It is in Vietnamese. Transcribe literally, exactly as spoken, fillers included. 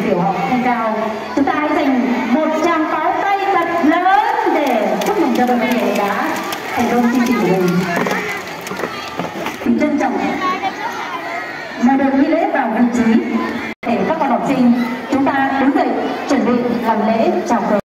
tiểu học Thanh Cao. Chúng ta hãy dành một tràng pháo tay thật lớn để chúc mừng cho đội văn nghệ đã thành công chương trình của mình. Mình trân trọng mời đội nghi lễ vào vị trí để các con học sinh chúng ta đứng dậy chuẩn bị làm lễ chào cờ.